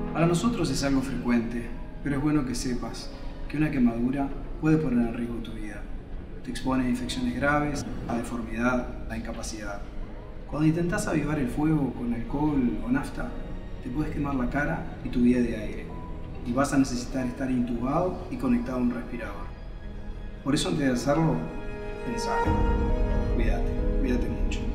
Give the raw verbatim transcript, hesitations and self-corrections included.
Para nosotros es algo frecuente, pero es bueno que sepas que una quemadura puede poner en riesgo tu vida. Te expone a infecciones graves, a deformidad, a incapacidad. Cuando intentas avivar el fuego con alcohol o nafta, te puedes quemar la cara y tu vía de aire, y vas a necesitar estar intubado y conectado a un respirador. Por eso, antes de hacerlo, pensá. Cuídate, cuídate mucho.